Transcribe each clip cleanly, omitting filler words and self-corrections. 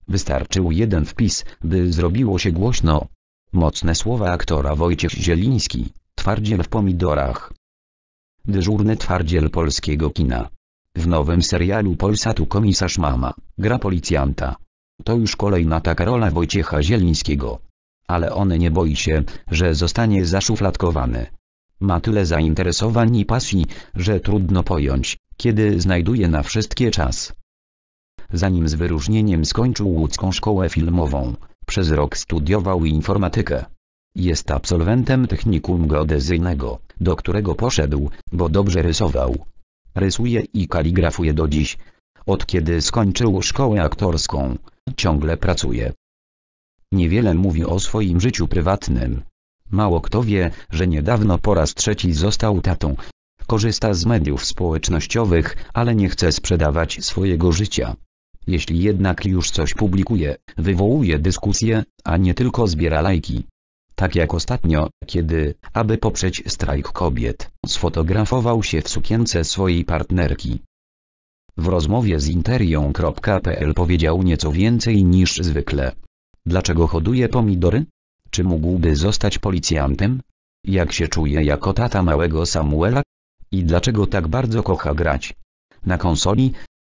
Wystarczył jeden wpis, by zrobiło się głośno. Mocne słowa aktora Wojciech Zieliński, twardziel w pomidorach. Dyżurny twardziel polskiego kina. W nowym serialu Polsatu Komisarz Mama gra policjanta. To już kolejna taka rola Wojciecha Zielińskiego. Ale on nie boi się, że zostanie zaszufladkowany. Ma tyle zainteresowań i pasji, że trudno pojąć, kiedy znajduje na wszystkie czas. Zanim z wyróżnieniem skończył łódzką szkołę filmową, przez rok studiował informatykę. Jest absolwentem technikum geodezyjnego, do którego poszedł, bo dobrze rysował. Rysuje i kaligrafuje do dziś. Od kiedy skończył szkołę aktorską, ciągle pracuje. Niewiele mówi o swoim życiu prywatnym. Mało kto wie, że niedawno po raz trzeci został tatą. Korzysta z mediów społecznościowych, ale nie chce sprzedawać swojego życia. Jeśli jednak już coś publikuje, wywołuje dyskusję, a nie tylko zbiera lajki. Tak jak ostatnio, kiedy, aby poprzeć strajk kobiet, sfotografował się w sukience swojej partnerki. W rozmowie z Interią.pl powiedział nieco więcej niż zwykle. Dlaczego hoduje pomidory? Czy mógłby zostać policjantem? Jak się czuje jako tata małego Samuela? I dlaczego tak bardzo kocha grać na konsoli?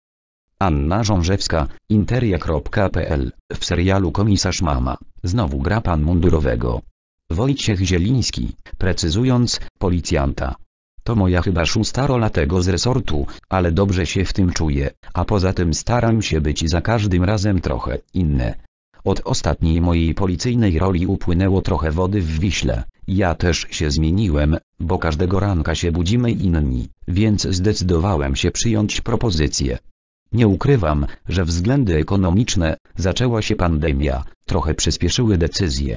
Anna Żążewska, Interia.pl. W serialu Komisarz Mama znowu gra pan mundurowego. Wojciech Zieliński, precyzując, policjanta. To moja chyba 6. rola tego z resortu, ale dobrze się w tym czuję, a poza tym staram się być za każdym razem trochę inny. Od ostatniej mojej policyjnej roli upłynęło trochę wody w Wiśle. Ja też się zmieniłem, bo każdego ranka się budzimy inni, więc zdecydowałem się przyjąć propozycję. Nie ukrywam, że względy ekonomiczne, zaczęła się pandemia, trochę przyspieszyły decyzje.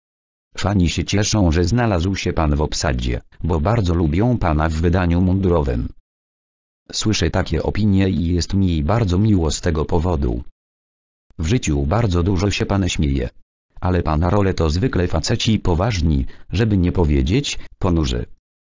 Fani się cieszą, że znalazł się pan w obsadzie, bo bardzo lubią pana w wydaniu mundurowym. Słyszę takie opinie i jest mi bardzo miło z tego powodu. W życiu bardzo dużo się pan śmieje. Ale pana role to zwykle faceci poważni, żeby nie powiedzieć, ponurzy.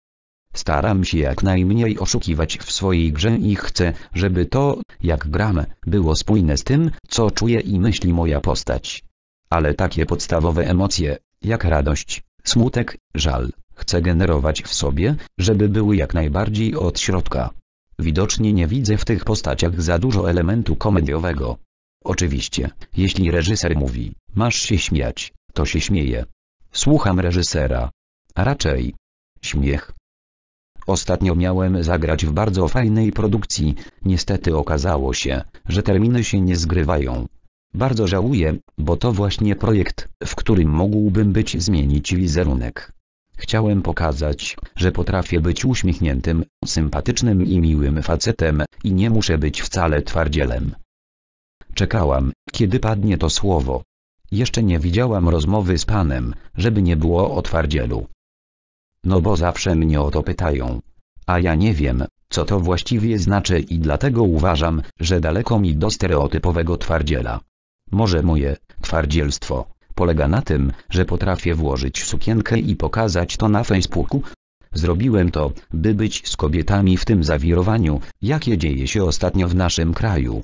Staram się jak najmniej oszukiwać w swojej grze i chcę, żeby to, jak gram, było spójne z tym, co czuje i myśli moja postać. Ale takie podstawowe emocje, jak radość, smutek, żal, chcę generować w sobie, żeby były jak najbardziej od środka. Widocznie nie widzę w tych postaciach za dużo elementu komediowego. Oczywiście, jeśli reżyser mówi, masz się śmiać, to się śmieję. Słucham reżysera. A raczej śmiech. Ostatnio miałem zagrać w bardzo fajnej produkcji, niestety okazało się, że terminy się nie zgrywają. Bardzo żałuję, bo to właśnie projekt, w którym mógłbym zmienić wizerunek. Chciałem pokazać, że potrafię być uśmiechniętym, sympatycznym i miłym facetem, i nie muszę być wcale twardzielem. Czekałam, kiedy padnie to słowo. Jeszcze nie widziałam rozmowy z panem, żeby nie było o twardzielu. No bo zawsze mnie o to pytają. A ja nie wiem, co to właściwie znaczy i dlatego uważam, że daleko mi do stereotypowego twardziela. Może moje twardzielstwo polega na tym, że potrafię włożyć sukienkę i pokazać to na Facebooku. Zrobiłem to, by być z kobietami w tym zawirowaniu, jakie dzieje się ostatnio w naszym kraju.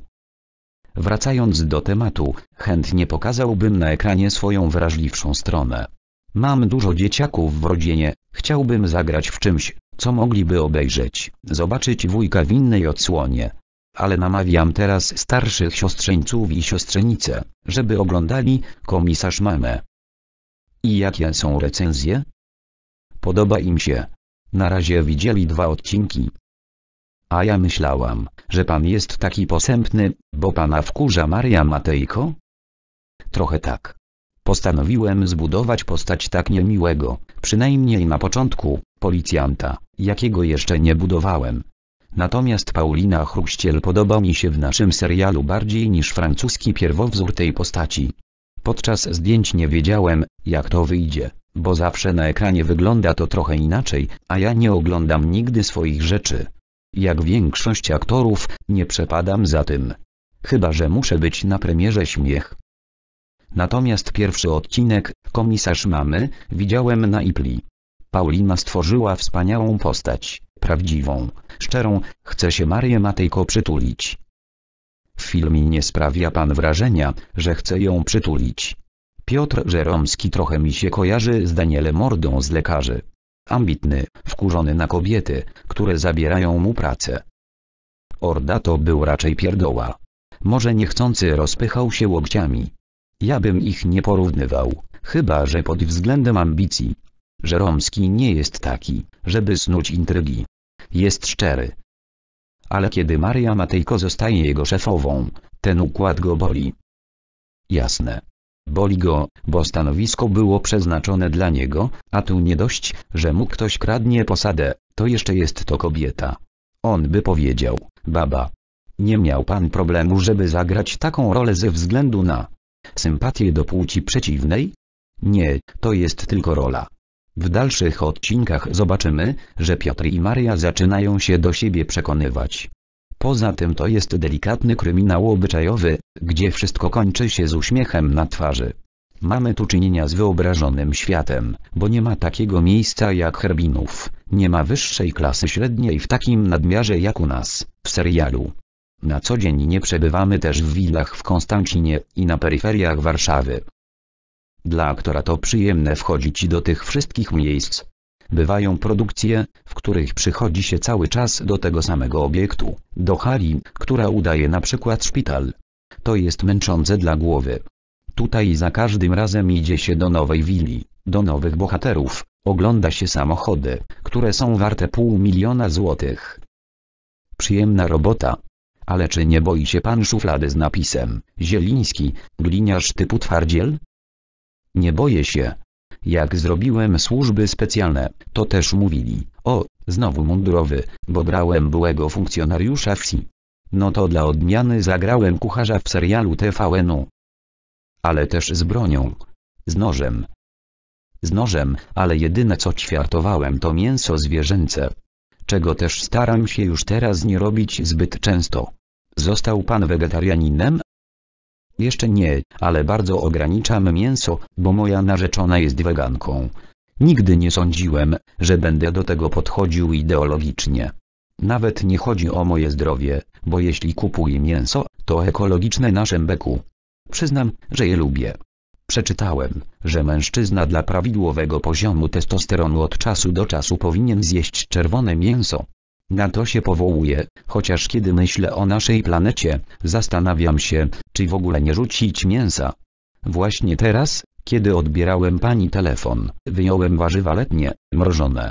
Wracając do tematu, chętnie pokazałbym na ekranie swoją wrażliwszą stronę. Mam dużo dzieciaków w rodzinie, chciałbym zagrać w czymś, co mogliby obejrzeć, zobaczyć wujka w innej odsłonie. Ale namawiam teraz starszych siostrzeńców i siostrzenice, żeby oglądali Komisarz Mamę. I jakie są recenzje? Podoba im się. Na razie widzieli 2 odcinki. A ja myślałam, że pan jest taki posępny, bo pana wkurza Maria Matejko? Trochę tak. Postanowiłem zbudować postać tak niemiłego, przynajmniej na początku, policjanta, jakiego jeszcze nie budowałem. Natomiast Paulina Chruściel podoba mi się w naszym serialu bardziej niż francuski pierwowzór tej postaci. Podczas zdjęć nie wiedziałem, jak to wyjdzie, bo zawsze na ekranie wygląda to trochę inaczej, a ja nie oglądam nigdy swoich rzeczy. Jak większość aktorów, nie przepadam za tym. Chyba że muszę być na premierze śmiech. Natomiast pierwszy odcinek, Komisarz Mamy, widziałem na Ipli. Paulina stworzyła wspaniałą postać, prawdziwą, szczerą, chce się Marię Matejko przytulić. W filmie nie sprawia pan wrażenia, że chce ją przytulić. Piotr Żeromski trochę mi się kojarzy z Danielem Mordą z Lekarzy. Ambitny, wkurzony na kobiety, które zabierają mu pracę. Orda to był raczej pierdoła. Może niechcący rozpychał się łokciami. Ja bym ich nie porównywał, chyba że pod względem ambicji. Żeromski nie jest taki, żeby snuć intrygi. Jest szczery. Ale kiedy Maria Matejko zostaje jego szefową, ten układ go boli. Jasne. Boli go, bo stanowisko było przeznaczone dla niego, a tu nie dość, że mu ktoś kradnie posadę, to jeszcze jest to kobieta. On by powiedział, baba. Nie miał pan problemu, żeby zagrać taką rolę ze względu na sympatię do płci przeciwnej? Nie, to jest tylko rola. W dalszych odcinkach zobaczymy, że Piotr i Maria zaczynają się do siebie przekonywać. Poza tym to jest delikatny kryminał obyczajowy, gdzie wszystko kończy się z uśmiechem na twarzy. Mamy tu czynienia z wyobrażonym światem, bo nie ma takiego miejsca jak Herbinów, nie ma wyższej klasy średniej w takim nadmiarze jak u nas, w serialu. Na co dzień nie przebywamy też w willach w Konstancinie i na peryferiach Warszawy. Dla aktora to przyjemne wchodzić do tych wszystkich miejsc. Bywają produkcje, w których przychodzi się cały czas do tego samego obiektu, do hali, która udaje na przykład szpital. To jest męczące dla głowy. Tutaj za każdym razem idzie się do nowej willi, do nowych bohaterów, ogląda się samochody, które są warte $500 000. Przyjemna robota. Ale czy nie boi się pan szuflady z napisem Zieliński, gliniarz typu twardziel? Nie boję się. Jak zrobiłem służby specjalne, to też mówili, o, znowu mundurowy, bo grałem byłego funkcjonariusza wsi. No to dla odmiany zagrałem kucharza w serialu TVN-u. Ale też z bronią. Z nożem. Z nożem, ale jedyne co ćwiartowałem to mięso zwierzęce. Czego też staram się już teraz nie robić zbyt często. Został pan wegetarianinem? Jeszcze nie, ale bardzo ograniczam mięso, bo moja narzeczona jest weganką. Nigdy nie sądziłem, że będę do tego podchodził ideologicznie. Nawet nie chodzi o moje zdrowie, bo jeśli kupuję mięso, to ekologiczne na Szembeku. Przyznam, że je lubię. Przeczytałem, że mężczyzna dla prawidłowego poziomu testosteronu od czasu do czasu powinien zjeść czerwone mięso. Na to się powołuję, chociaż kiedy myślę o naszej planecie, zastanawiam się, czy w ogóle nie rzucić mięsa. Właśnie teraz, kiedy odbierałem pani telefon, wyjąłem warzywa letnie, mrożone.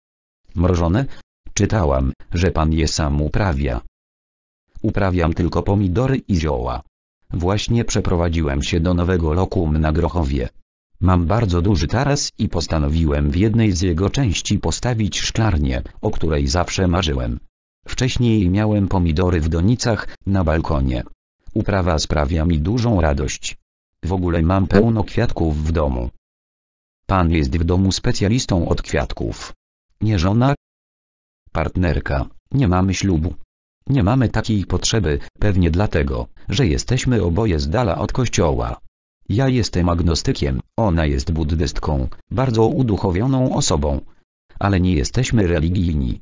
Mrożone? Czytałam, że pan je sam uprawia. Uprawiam tylko pomidory i zioła. Właśnie przeprowadziłem się do nowego lokum na Grochowie. Mam bardzo duży taras i postanowiłem w jednej z jego części postawić szklarnię, o której zawsze marzyłem. Wcześniej miałem pomidory w donicach, na balkonie. Uprawa sprawia mi dużą radość. W ogóle mam pełno kwiatków w domu. Pan jest w domu specjalistą od kwiatków. Nie żona? Partnerka, nie mamy ślubu. Nie mamy takiej potrzeby, pewnie dlatego, że jesteśmy oboje z dala od kościoła. Ja jestem agnostykiem, ona jest buddystką, bardzo uduchowioną osobą. Ale nie jesteśmy religijni.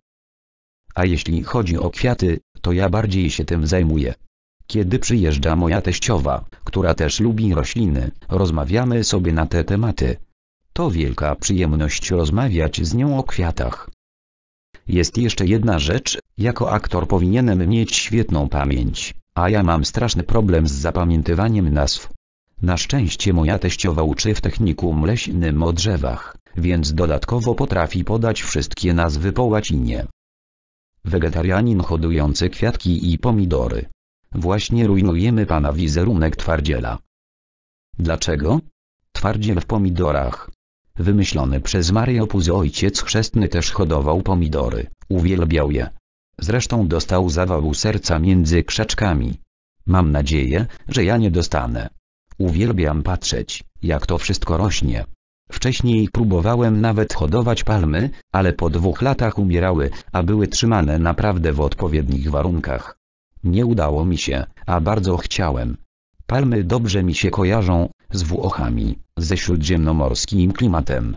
A jeśli chodzi o kwiaty, to ja bardziej się tym zajmuję. Kiedy przyjeżdża moja teściowa, która też lubi rośliny, rozmawiamy sobie na te tematy. To wielka przyjemność rozmawiać z nią o kwiatach. Jest jeszcze jedna rzecz, jako aktor powinienem mieć świetną pamięć, a ja mam straszny problem z zapamiętywaniem nazw. Na szczęście moja teściowa uczy w technikum leśnym o drzewach, więc dodatkowo potrafi podać wszystkie nazwy po łacinie. Wegetarianin hodujący kwiatki i pomidory. Właśnie rujnujemy pana wizerunek twardziela. Dlaczego? Twardziel w pomidorach. Wymyślony przez Mario Puzo ojciec chrzestny też hodował pomidory, uwielbiał je. Zresztą dostał zawału serca między krzaczkami. Mam nadzieję, że ja nie dostanę. Uwielbiam patrzeć, jak to wszystko rośnie. Wcześniej próbowałem nawet hodować palmy, ale po 2 latach umierały, a były trzymane naprawdę w odpowiednich warunkach. Nie udało mi się, a bardzo chciałem. Palmy dobrze mi się kojarzą z Włochami, ze śródziemnomorskim klimatem.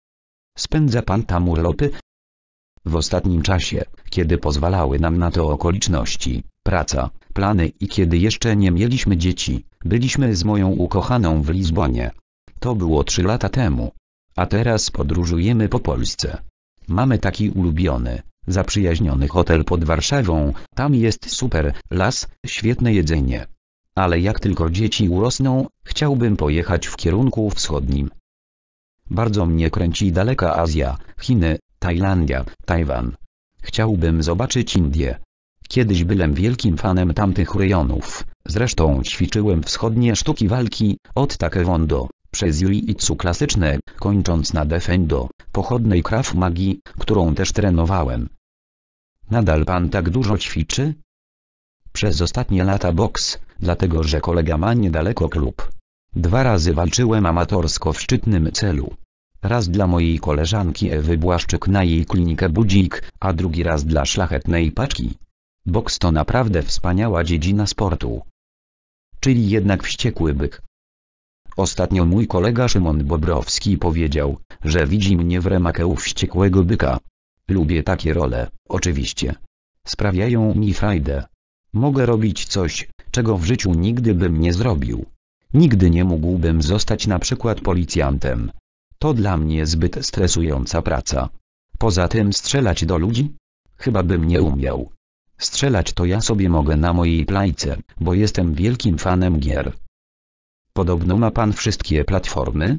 Spędza pan tam urlopy? W ostatnim czasie, kiedy pozwalały nam na to okoliczności, praca, plany i kiedy jeszcze nie mieliśmy dzieci, byliśmy z moją ukochaną w Lizbonie. To było 3 lata temu. A teraz podróżujemy po Polsce. Mamy taki ulubiony, zaprzyjaźniony hotel pod Warszawą, tam jest super las, świetne jedzenie. Ale jak tylko dzieci urosną, chciałbym pojechać w kierunku wschodnim. Bardzo mnie kręci daleka Azja, Chiny, Tajlandia, Tajwan. Chciałbym zobaczyć Indię. Kiedyś byłem wielkim fanem tamtych rejonów, zresztą ćwiczyłem wschodnie sztuki walki, od taekwondo, przez jiu-jitsu klasyczne, kończąc na defendo, pochodnej Krav Magi, którą też trenowałem. Nadal pan tak dużo ćwiczy? Przez ostatnie lata boks, dlatego że kolega ma niedaleko klub. 2 razy walczyłem amatorsko w szczytnym celu. Raz dla mojej koleżanki Ewy Błaszczyk na jej klinikę Budzik, a drugi raz dla szlachetnej paczki. Boks to naprawdę wspaniała dziedzina sportu. Czyli jednak wściekły byk. Ostatnio mój kolega Szymon Bobrowski powiedział, że widzi mnie w remake'u Wściekłego byka. Lubię takie role, oczywiście. Sprawiają mi frajdę. Mogę robić coś, czego w życiu nigdy bym nie zrobił. Nigdy nie mógłbym zostać na przykład policjantem. To dla mnie zbyt stresująca praca. Poza tym strzelać do ludzi? Chyba bym nie umiał. Strzelać to ja sobie mogę na mojej plajce, bo jestem wielkim fanem gier. Podobno ma pan wszystkie platformy?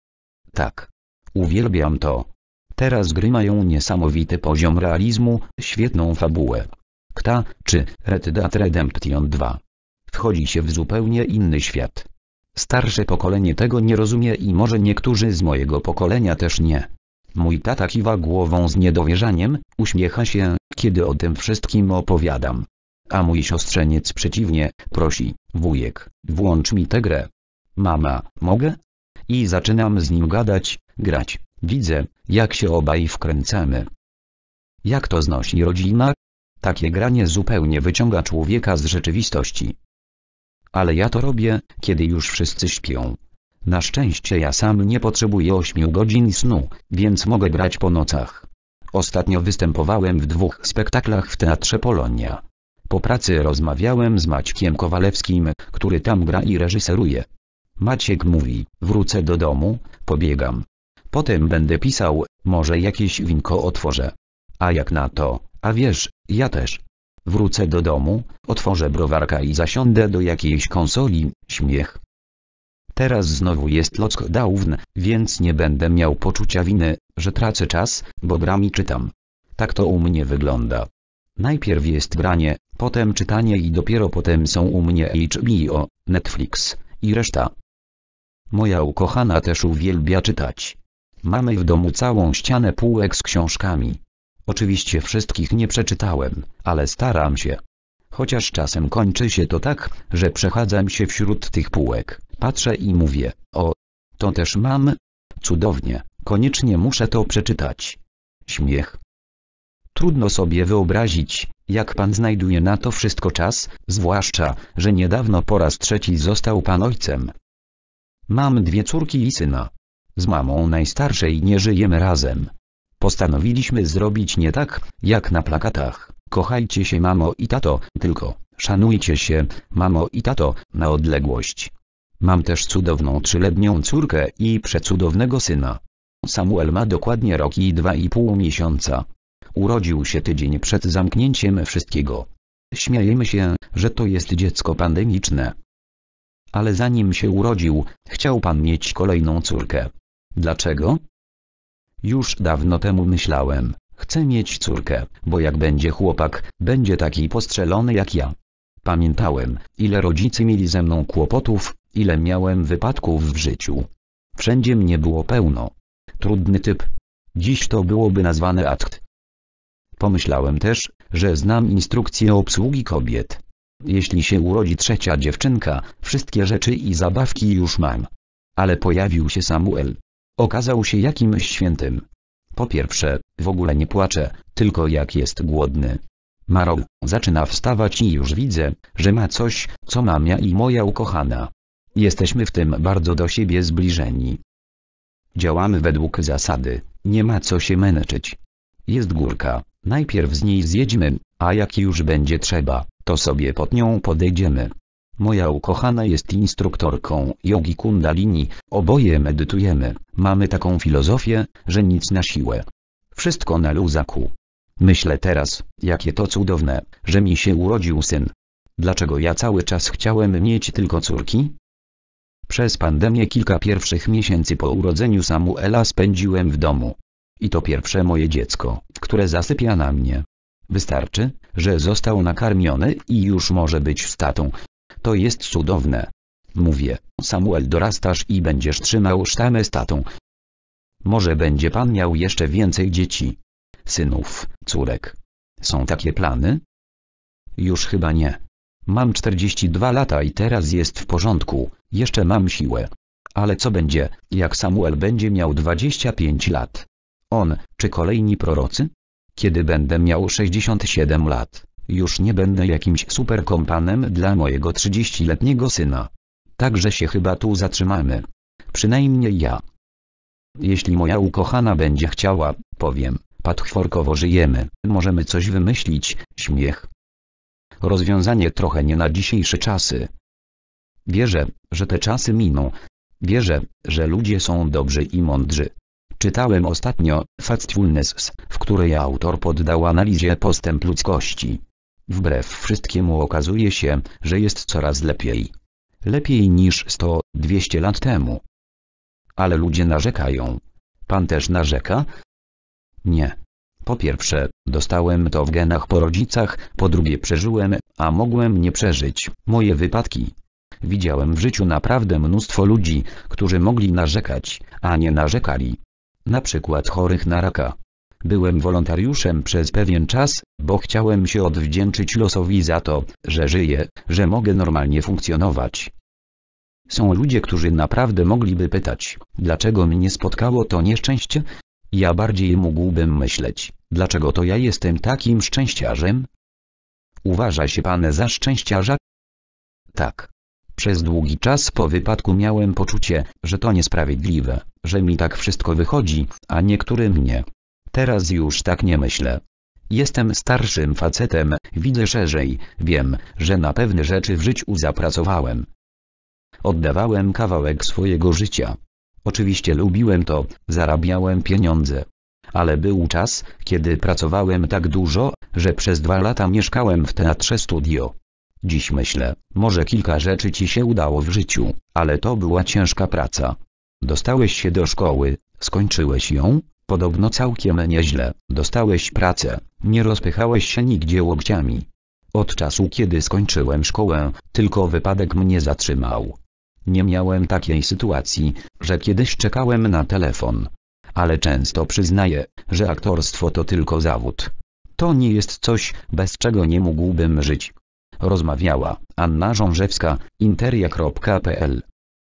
Tak. Uwielbiam to. Teraz gry mają niesamowity poziom realizmu, świetną fabułę. KTA, czy Red Dead Redemption 2. Wchodzi się w zupełnie inny świat. Starsze pokolenie tego nie rozumie i może niektórzy z mojego pokolenia też nie. Mój tata kiwa głową z niedowierzaniem, uśmiecha się, kiedy o tym wszystkim opowiadam. A mój siostrzeniec przeciwnie, prosi, wujek, włącz mi tę grę. Mama, mogę? I zaczynam z nim gadać, grać. Widzę, jak się obaj wkręcamy. Jak to znosi rodzina? Takie granie zupełnie wyciąga człowieka z rzeczywistości. Ale ja to robię, kiedy już wszyscy śpią. Na szczęście ja sam nie potrzebuję 8 godzin snu, więc mogę grać po nocach. Ostatnio występowałem w 2 spektaklach w Teatrze Polonia. Po pracy rozmawiałem z Maćkiem Kowalewskim, który tam gra i reżyseruje. Maciek mówi, wrócę do domu, pobiegam. Potem będę pisał, może jakieś winko otworzę. A jak na to, a wiesz, ja też. Wrócę do domu, otworzę browarka i zasiądę do jakiejś konsoli, śmiech. Teraz znowu jest lockdown, więc nie będę miał poczucia winy, że tracę czas, bo gram i czytam. Tak to u mnie wygląda. Najpierw jest granie, potem czytanie i dopiero potem są u mnie HBO, Netflix i reszta. Moja ukochana też uwielbia czytać. Mamy w domu całą ścianę półek z książkami. Oczywiście wszystkich nie przeczytałem, ale staram się. Chociaż czasem kończy się to tak, że przechadzam się wśród tych półek, patrzę i mówię, o, to też mam? Cudownie, koniecznie muszę to przeczytać. Śmiech. Trudno sobie wyobrazić, jak pan znajduje na to wszystko czas, zwłaszcza, że niedawno po raz 3 został pan ojcem. Mam 2 córki i syna. Z mamą najstarszej nie żyjemy razem. Postanowiliśmy zrobić nie tak, jak na plakatach, kochajcie się mamo i tato, tylko, szanujcie się, mamo i tato, na odległość. Mam też cudowną 3-letnią córkę i przecudownego syna. Samuel ma dokładnie rok i 2,5 miesiąca. Urodził się tydzień przed zamknięciem wszystkiego. Śmiejemy się, że to jest dziecko pandemiczne. Ale zanim się urodził, chciał pan mieć kolejną córkę. Dlaczego? Już dawno temu myślałem, chcę mieć córkę, bo jak będzie chłopak, będzie taki postrzelony jak ja. Pamiętałem, ile rodzice mieli ze mną kłopotów, ile miałem wypadków w życiu. Wszędzie mnie było pełno. Trudny typ. Dziś to byłoby nazwane akt. Pomyślałem też, że znam instrukcję obsługi kobiet. Jeśli się urodzi 3. dziewczynka, wszystkie rzeczy i zabawki już mam. Ale pojawił się Samuel. Okazał się jakimś świętym. Po pierwsze, w ogóle nie płacze, tylko jak jest głodny. Maro zaczyna wstawać i już widzę, że ma coś, co mam ja i moja ukochana. Jesteśmy w tym bardzo do siebie zbliżeni. Działamy według zasady, nie ma co się męczyć. Jest górka, najpierw z niej zjedźmy, A jak już będzie trzeba, to sobie pod nią podejdziemy. Moja ukochana jest instruktorką jogi kundalini, oboje medytujemy, mamy taką filozofię, że nic na siłę. Wszystko na luzaku. Myślę teraz, jakie to cudowne, że mi się urodził syn. Dlaczego ja cały czas chciałem mieć tylko córki? Przez pandemię kilka pierwszych miesięcy po urodzeniu Samuela spędziłem w domu. I to pierwsze moje dziecko, które zasypia na mnie. Wystarczy, że został nakarmiony i już może być z tatą. To jest cudowne. Mówię, Samuel, dorastasz i będziesz trzymał sztamę z tatą. Może będzie pan miał jeszcze więcej dzieci. Synów, córek. Są takie plany? Już chyba nie. Mam 42 lata i teraz jest w porządku, jeszcze mam siłę. Ale co będzie, jak Samuel będzie miał 25 lat? On, czy kolejni prorocy? Kiedy będę miał 67 lat, już nie będę jakimś superkompanem dla mojego 30-letniego syna. Także się chyba tu zatrzymamy. Przynajmniej ja. Jeśli moja ukochana będzie chciała, powiem, patchworkowo żyjemy, możemy coś wymyślić, śmiech. Rozwiązanie trochę nie na dzisiejsze czasy. Wierzę, że te czasy miną. Wierzę, że ludzie są dobrzy i mądrzy. Czytałem ostatnio Factfulness, w której autor poddał analizie postęp ludzkości. Wbrew wszystkiemu okazuje się, że jest coraz lepiej. Lepiej niż 100-200 lat temu. Ale ludzie narzekają. Pan też narzeka? Nie. Po pierwsze, dostałem to w genach po rodzicach, po drugie przeżyłem, a mogłem nie przeżyć, moje wypadki. Widziałem w życiu naprawdę mnóstwo ludzi, którzy mogli narzekać, a nie narzekali. Na przykład chorych na raka. Byłem wolontariuszem przez pewien czas, bo chciałem się odwdzięczyć losowi za to, że żyję, że mogę normalnie funkcjonować. Są ludzie, którzy naprawdę mogliby pytać, dlaczego mnie spotkało to nieszczęście? Ja bardziej mógłbym myśleć, dlaczego to ja jestem takim szczęściarzem? Uważa się pan za szczęściarza? Tak. Przez długi czas po wypadku miałem poczucie, że to niesprawiedliwe, że mi tak wszystko wychodzi, a niektórym nie. Teraz już tak nie myślę. Jestem starszym facetem, widzę szerzej, wiem, że na pewne rzeczy w życiu zapracowałem. Oddawałem kawałek swojego życia. Oczywiście lubiłem to, zarabiałem pieniądze. Ale był czas, kiedy pracowałem tak dużo, że przez 2 lata mieszkałem w Teatrze Studio. Dziś myślę, może kilka rzeczy ci się udało w życiu, ale to była ciężka praca. Dostałeś się do szkoły, skończyłeś ją, podobno całkiem nieźle, dostałeś pracę, nie rozpychałeś się nigdzie łokciami. Od czasu kiedy skończyłem szkołę, tylko wypadek mnie zatrzymał. Nie miałem takiej sytuacji, że kiedyś czekałem na telefon. Ale często przyznaję, że aktorstwo to tylko zawód. To nie jest coś, bez czego nie mógłbym żyć. Rozmawiała Anna Rzążewska, interia.pl